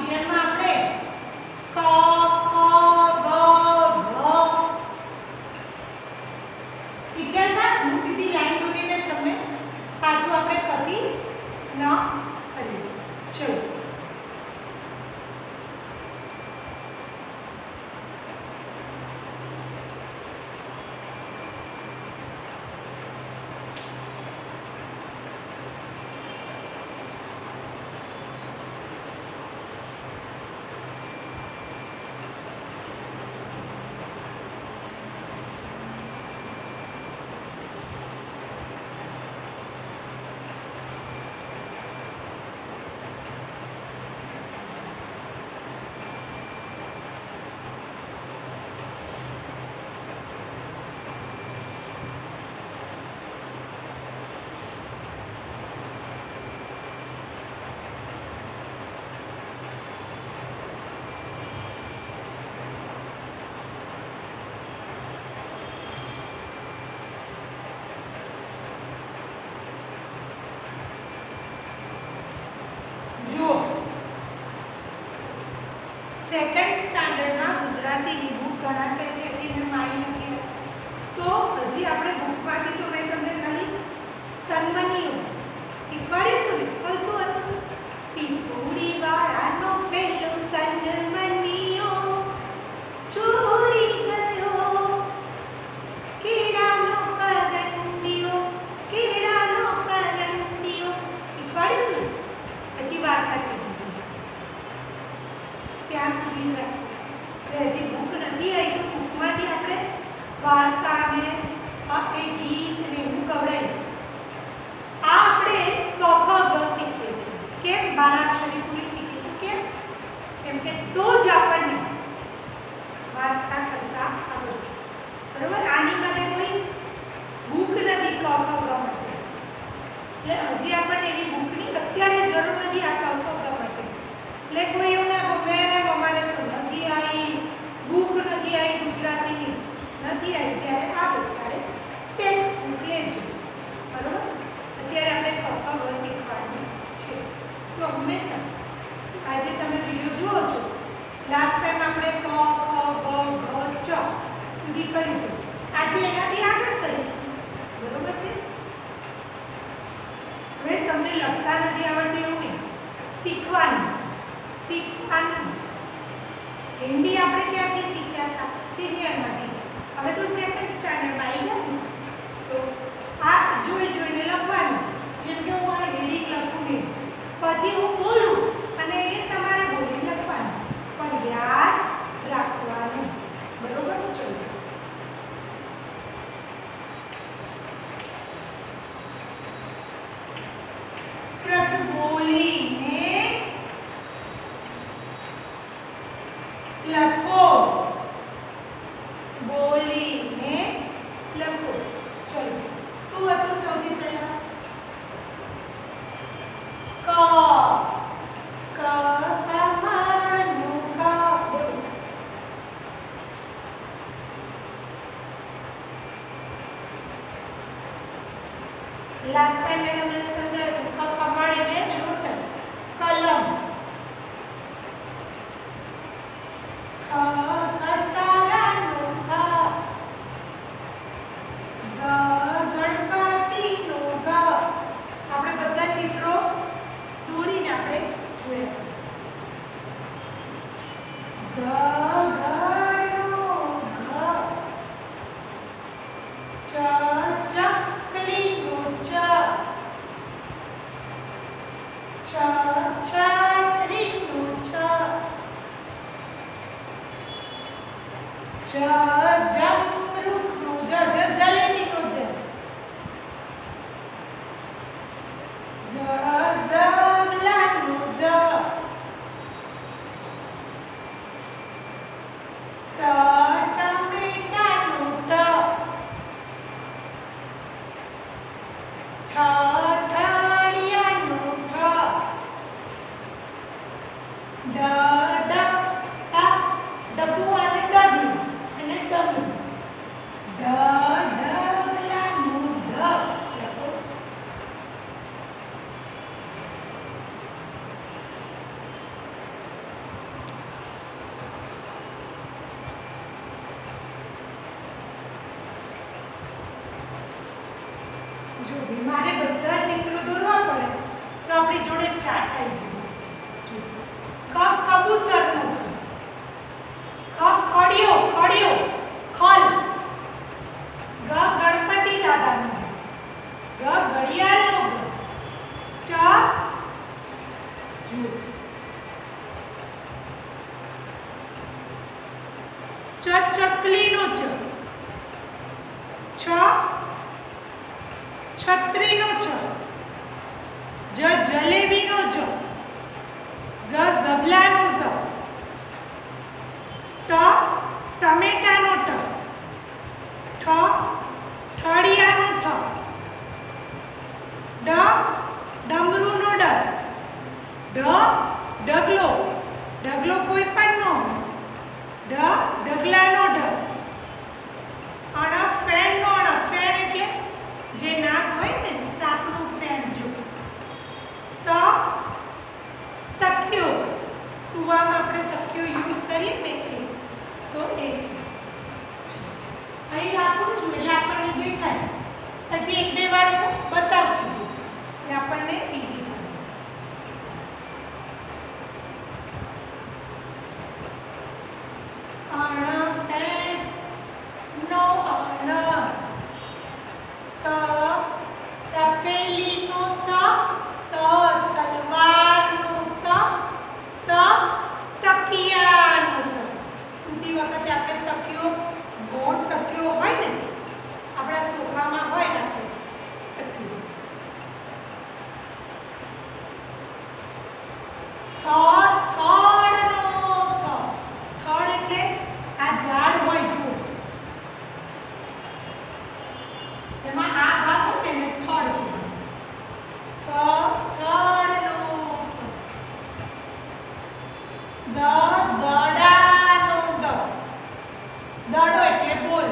વીકેન્ડમાં આપણે ક ખ ગ ઘ શીખ્યા હતા. હું સીધી લાઈન દોરીને તમને પાછું આપણે કથી ન કરીએ. ચલો સેકન્ડ સ્ટાન્ડર્ડમાં ગુજરાતીની બુક ઘણા કહે છે હજી મેં મારી નથી. તો હજી આપણે બુકમાંથી તો મેં તમને ખાલી તન્મનીઓ શીખવાડ્યું હતું ને. શું હતું? પીપુડી વાળાનો પહેલો તન્મનીઓ ચોરી ગયો કેળાનો કરંડિયો કેળાનો કરંડિયો શીખવાડ્યું ને. પછી વાર્તા કીધી ત્યાં સુધી જ રાખો. હજી બુક નથી આવી તો બુકમાંથી આપણે વાર્તા ને એ ગીત ને એવું કવડાવીશ. આ આપણે ક ખ ગ શીખીએ છીએ. કેમ? 12 અક્ષરી પૂરી શીખીશું. કેમ કે તો જ આપણને વાર્તા કરતા આવડશે. બરોબર? આની માટે કોઈ બુક નથી ક ખ ગ માટે. એટલે હજી આપણને એવી બુકની અત્યારે જરૂર નથી આ ક ખ ગ માટે. એટલે કોઈ એવું ના ગમે અમારે તો નથી આવી બુક નથી આવી ગુજરાતીની નથી આવી. જ્યારે આવે ત્યારે ટેક્સ્ટ બુક લેજો. બરોબર? અત્યારે આપણે ક ખ ગ શીખવાનું છે. તો હંમેશા આજે તમે વિડીયો જુઓ છો. લાસ્ટ ટાઈમ આપણે ક ખ ગ ઘ ચ સુધી કર્યું હતું. આજે એનાથી આગળ કરીશું. બરોબર છે? હવે તમને લખતા નથી આવડતું એવું નહીં, શીખવાનું જ. હિન્દી આપણે ક્યાંથી શીખ્યા હતા? સિનિયરમાંથી. હવે તો સેકન્ડ સ્ટાન્ડર્ડમાં આવી ગયા ને. તો આ જોઈને લખવાનું. જેમ કે હું આ હેડિંગ લખું ને પછી હું બોલું અને એ તમારે બોલીને લખવાનું, પણ યાદ રાખવાનું. બરોબર? ચલો શ્રદ્ધ બોલીને લખો. બોલીને લખો. ચલો શું હતું સૌથી પહેલા? ક કમાનું ક. લાસ્ટ ટાઈમ મેં તમને સમજાવ્યું ક કમાડે ને લોટસ કલમ. આપણે બધા ચિત્રો દોરીને આપણે જોયા. ચકલીનું ચ. છત્રીનું છ. જમરૂખનું જ. જલેબીનું જ. ઝબલાનું ઝ. ટમેટાનું ટ. ઠઠડિયાનું ઠ. ડબુ અને ડબલું અને ડ ચાટાઈ ગયું. ક કબૂતરનો ક, ખડિયો ખડિયો ખલ, ગ ગણપતિ દાદાનો ગ, ઘડિયાળનો ગ, ચ જુઓ ચકલીનો ચ, છત્રીનો છ, જલેબીનો જ, ઝબલાનો ઝ, ટમેટાનો ટ, ઠળિયાનો ઠ, ડમરૂનો ડ, ઢગલો, ઢગલો કોઈ પણ નો, ઢગલાનો ઢ, ફેણનો ણ, ફેણ એટલે જે નાક હોય ને સાપનું ફેણ જો, તકિયો, સુવામાં આપણે તકિયો યુઝ કરીએ ને તો એ છે. અહીં રાખું છું એટલે આપણને દેખાય, પછી એક બે વાર હું બતાવતી જઈશ એટલે આપણને ઈઝી પડે. નો અણ, તપેલીનો ત, તલવારનો ત, તકિયાનો ત. સૂતી વખતે આપણે તકિયો, ગોળ તકિયો હોય ને આપણા સોફામાં હોય ને તકિયો. થડનો થ, થડ એટલે આ ઝાડ હોય જો એમાં આ ભાગ હોય ને એને થડ કહેવાય. થડનો દડાનો દ, દડો એટલે બોલ,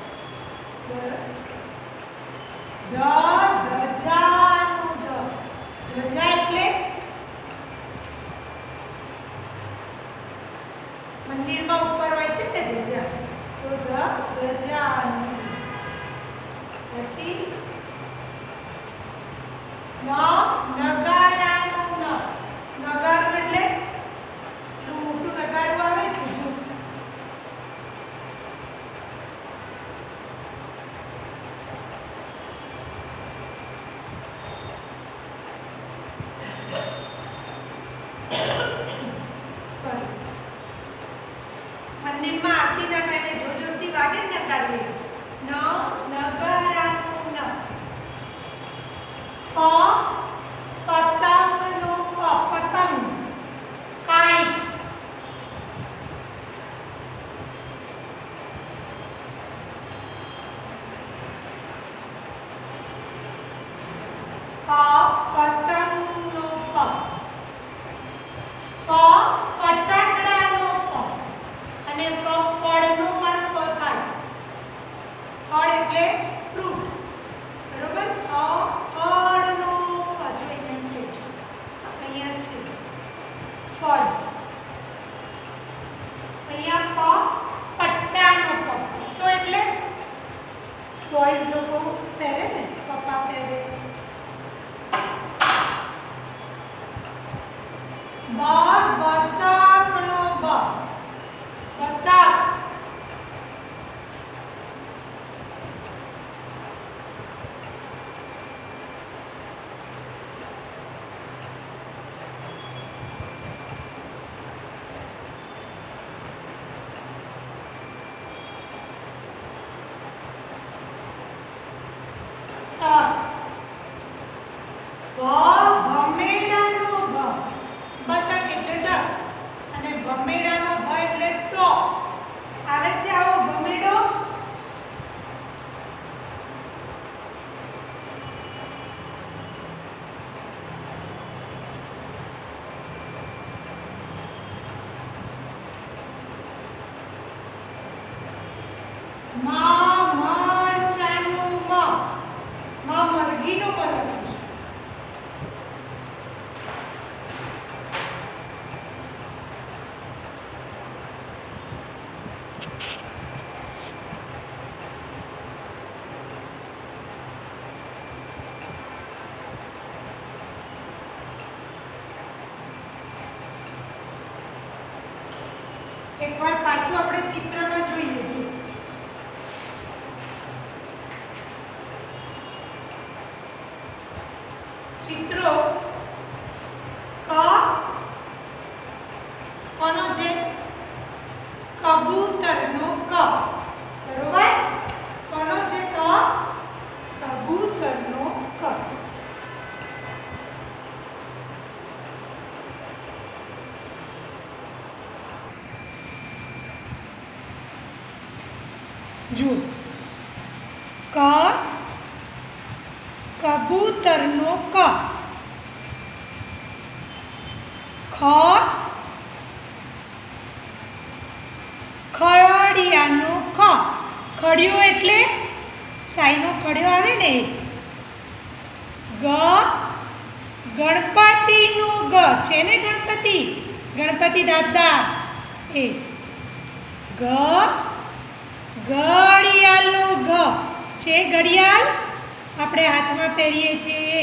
ધજાનો ધ, ધજા એટલે મંદિરમાં ઉપર હોય છે ને ધજા, તો ધજાનો. પછી નગારાનો ન, નગારો એટલે મોટું નગારું આવે છે જો, સોરી મંદિરમાં આરતીના ટાઈમે જોજોસ્તી વાગે ને નગારું, નગારાનો ન. પતંગનો પ, પતંગ, કાઈટ. પતંગનો પ, ફટાકડાનો ફ, અને ફળનો પણ ફ થાય. ફળ એટલે ફ્રૂટ, બરોબર. ફળનો એકવાર પાછું આપણે ચિત્રમાં જોઈએ. જો ચિત્રો કોનો છે? કબૂતરનો ક. બરોબર? કોનો છે ક? કબૂતરનો ક. જુઓ ક કબૂતરનો ક. ખ ખડિયાનો ખ. ખડિયો એટલે સાઈનો ખડિયો આવે ને એ. ગ ગણપતિનો ગ છે ને, ગણપતિ ગણપતિ દાદા એ. ગ ઘડિયાળનો ઘ છે, ઘડિયાળ આપણે હાથમાં પહેરીએ છીએ.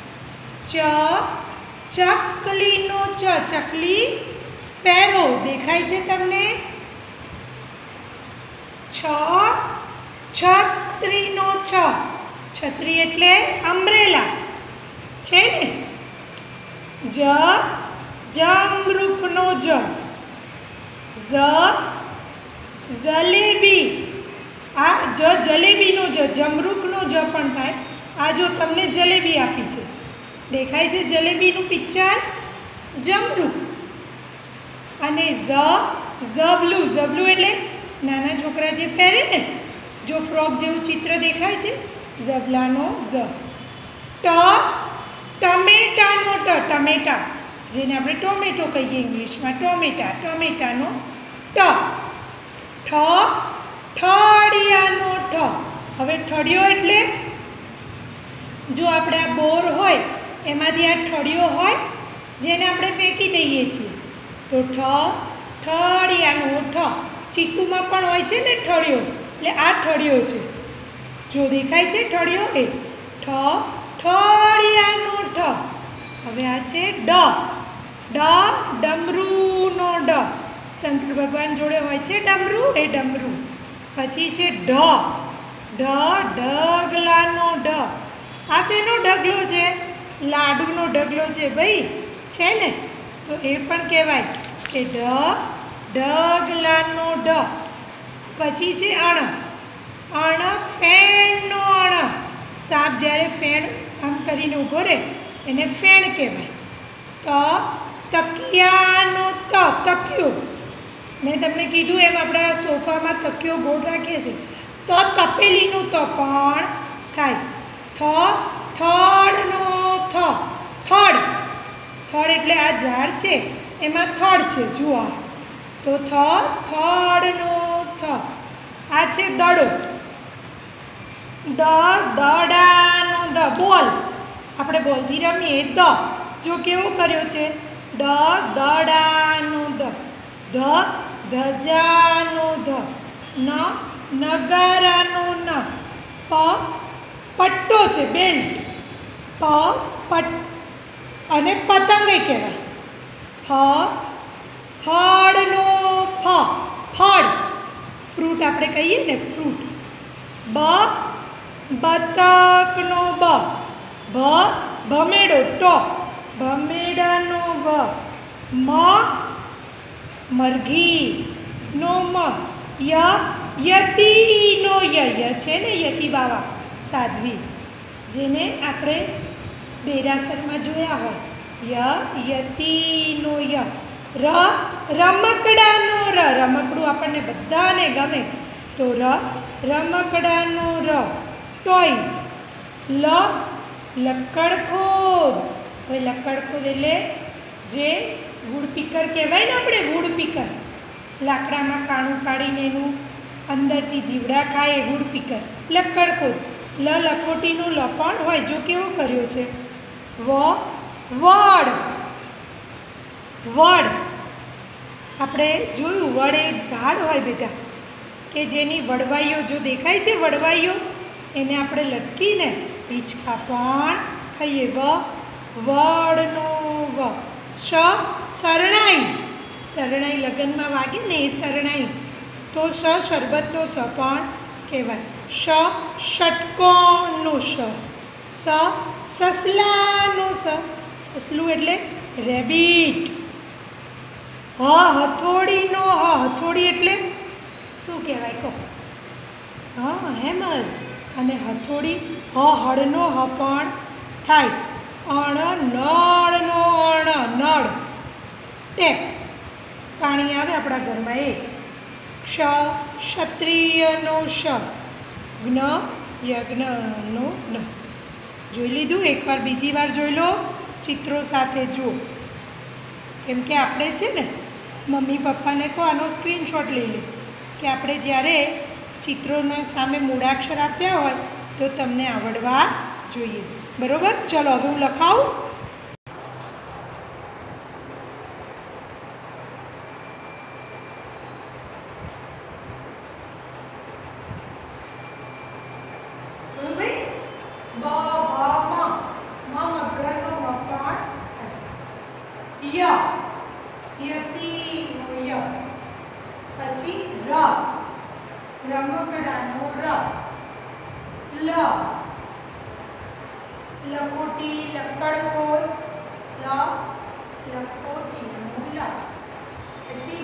ચ ચકલીનો ચ. ચકલી સ્પેરો દેખાય છે તમને? છ છત્રીનો છ. છત્રી એટલે અમ્બ્રેલા છે ને. જ જમરૂખનો જ. જલેબી. આ જલેબીનો જ. જમરૂખનો જ પણ થાય. આ જો તમને જલેબી આપી છે, દેખાય છે જલેબીનું પિક્ચર? જમરૂખ. અને ઝબલું. ઝબલું એટલે નાના છોકરા જે પહેરે ને, જો ફ્રોક જેવું ચિત્ર દેખાય છે, ઝબલાનો ઝ. ટમેટાનો ટ. ટમેટા જેને આપણે ટોમેટો કહીએ ઇંગ્લિશમાં, ટોમેટા. ટમેટાનો ટ. ઠડિયાનો ઠ. હવે ઠડિયો એટલે જો આપણે આ બોર હોય એમાંથી આ ઠડિયો હોય જેને આપણે ફેંકી દઈએ છીએ, તો ઠડિયાનો ઠ. ચીકુમાં પણ હોય છે ને ઠળિયો, એટલે આ ઠળિયો છે. જો દેખાય છે ઠળિયો એ. ઠડિયાનો ઠ. હવે આ છે ડમરૂનો ડ. શંકર ભગવાન જોડે હોય છે ડમરૂ, એ ડમરૂ. પછી છે ઢગલાનો ઢ. આ શેનો ઢગલો છે? લાડુનો ઢગલો છે ભાઈ, છે ને? તો એ પણ કહેવાય કે ઢગલાનો ઢ. પછી છે અણ. ફેણનો અણ. સાપ જ્યારે ફેણ આમ કરીને ઊભો રહે એને ફેણ કહેવાય. તકિયાનો ત. તકિયો. મેં તમને કીધું એમ આપણે આ સોફામાં તકિયો ગોળ રાખીએ છીએ, તો તપેલીનું ત પણ થાય. થડનો થ. થડ એટલે આ ઝાડ છે એમાં થડ છે, જુઓ. તો થડનો થ. આ છે દડો. દડાનો દ. બોલ. આપણે બોલથી રમીએ દ. જો કેવો કર્યો છે? દડાનો દ. ધજાનો ધ. નગારાનો ન. પટ્ટો છે, બેલ્ટ. અને પતંગે કહેવાય. ફળનો ફ. ફળ. ફ્રૂટ આપણે કહીએ ને, ફ્રૂટ. બતકનો બ. ભમેડો ટો. ભમેડાનો બ. મરઘીનો મ. યતીનો ય છે ને, યતી બાવા સાધ્વી, જેને આપણે દેરાસરમાં જોયા હોય. યતીનો ય. રમકડાનો ર. રમકડું આપણને બધાને ગમે, તો રમકડાનો ર. ટોયઝ. લક્કડખોદ. હવે લક્કડખોદ એટલે જે વુડ પીકર કહેવાય ને આપણે, વુડ પીકર. લાકડામાં કાણું પાડીને એનું અંદરથી જીવડા ખાય એ વુડ પીકર. લક્કડખોદ. લખોટીનું લ પણ હોય. જો કેવો કર્યો છે? વડ. આપણે જોયું, વડ એ ઝાડ હોય બેટા, કે જેની વડવાઈઓ જો દેખાય છે, વડવાઈઓ એને આપણે લટકીને હિંચકા પણ ખાઈએ. વડનો વ. શરણાઈ. શરણાઈ લગનમાં વાગે ને એ શરણાઈ, તો સ શરબતનો સ પણ કહેવાય. શ ષટકોણનો સ, સસલાનો સસલું એટલે રેબિટ. હથોડીનો હથોડી એટલે શું કહેવાય કહો? હેમર. અને હથોડી હળનો પણ થાય. નળનો નળ, ટેપ, પાણી આવે આપણા ઘરમાં એ. ક્ષત્રિયનો જ્ઞ યજ્ઞનો ન. જોઈ લીધું? એકવાર બીજી વાર જોઈ લો, ચિત્રો સાથે જુઓ. કેમ કે આપણે છે ને મમ્મી પપ્પાને કહો આનો સ્ક્રીનશોટ લઈ લે કે આપણે જ્યારે ચિત્રોના સામે મૂળાક્ષર આપ્યા હોય તો તમને આવડવા જોઈએ. બરાબર? ચલો હવે હું લખાવું. પછી રમકડાનો ર, લ, લખોટી લક્કડકો લ, લખોટીનો લ. પછી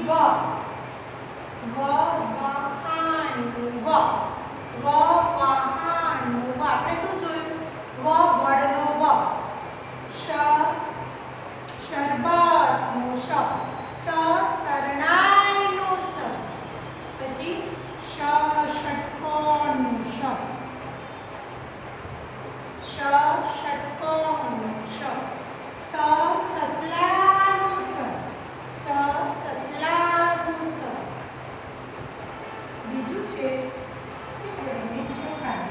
વાહનનું વ, વાહનનું વ. આપણે શું જોયું? વડનો વ. શરબતનો શ, શરણાઈનો સ. પછી ષટકોણનું ષટકોણનું સસલાનું સસલાનું બીજું છે ચોખા.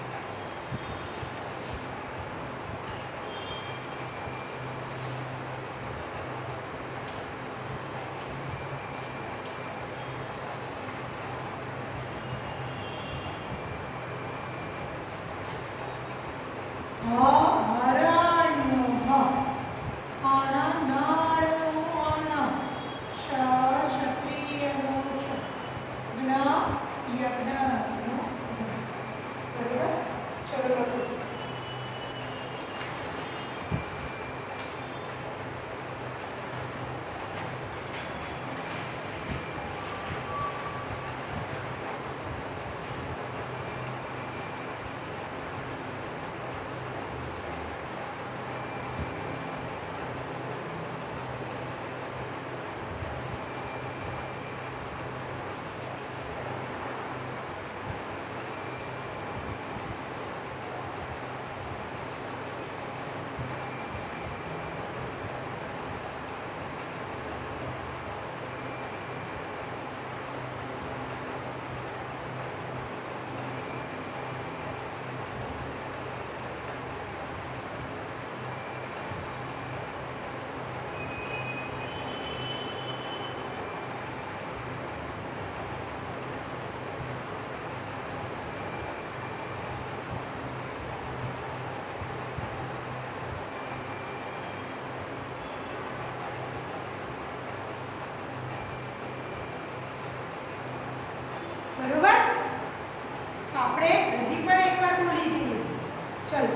બરોબર? તો આપણે હજી પણ એકવાર બોલી જઈએ. ચલો.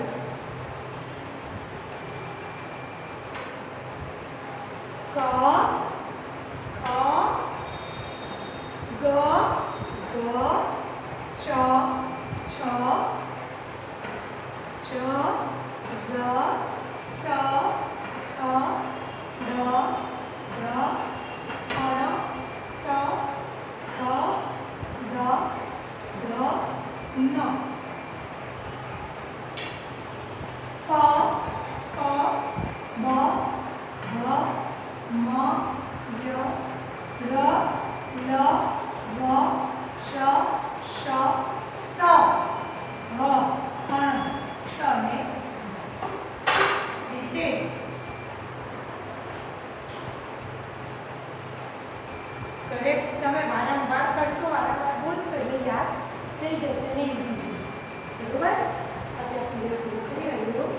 ક, ખ, ગ, ચ, છ, જ, ઝ, ટ, ઠ, ડ, ન, પ, ફ, બ, ભ, મ, ય, ર, લ, વ, શ, શ, સ, હ, ક્ષ ને રીતે ઘરે તમે વારંવાર કરશો, વારંવાર બોલશો એટલે યાદ થઈ જશે ને ઈઝી છે. બરોબર? સાથે આપણે પૂરું કરી હરિયો.